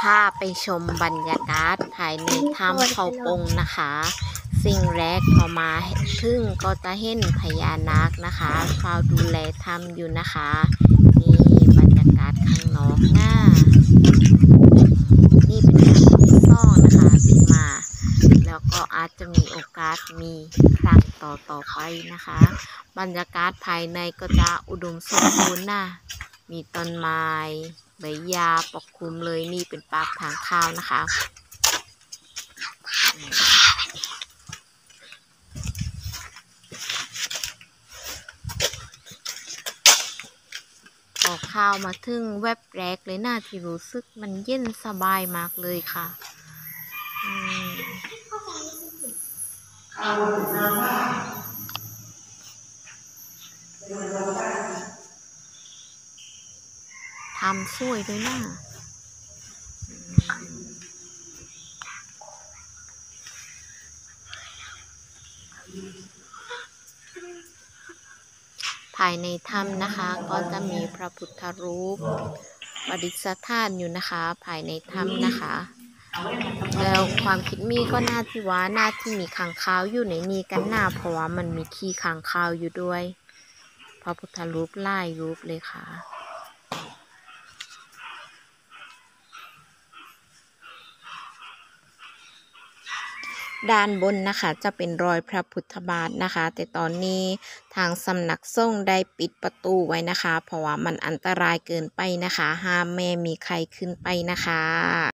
พาไปชมบรรยากาศภายในถ้ำเขาปงนะคะ สิ่งแรกพอมาถึงก็จะเห็นพญานาคนะคะเฝ้าดูแลถ้ำอยู่นะคะนี่บรรยากาศข้างนอกนี่เป็นครั้งที่สองนะคะที่มาแล้วก็อาจจะมีโอกาสมีครั้งต่อไปนะคะ บรรยากาศภายในก็จะอุดมสมบูรณ์นะมีต้นไม้ใบหญ้าปกคลุมเลยนี่เป็นปากทางเข้านะคะพอเข้ามาถึงแวบแรกเลยนะที่รู้สึกมันเย็นสบายมากเลยค่ะทำสวยด้วยนะภายในถ้ำนะคะก็จะมีพระพุทธรูปประดิษฐานอยู่นะคะภายในถ้ำนะคะแล้วความคิดมีก็น่าที่ว่าน่าที่มีค้างคาวอยู่ในนี้กันหน้าเพราะว่ามันมีขี้ค้างคาวอยู่ด้วยพระพุทธรูปหลายรูปเลยค่ะด้านบนนะคะจะเป็นรอยพระพุทธบาทนะคะแต่ตอนนี้ทางสำนักสงฆ์ได้ปิดประตูไว้นะคะเพราะว่ามันอันตรายเกินไปนะคะห้ามแม่มีใครขึ้นไปนะคะ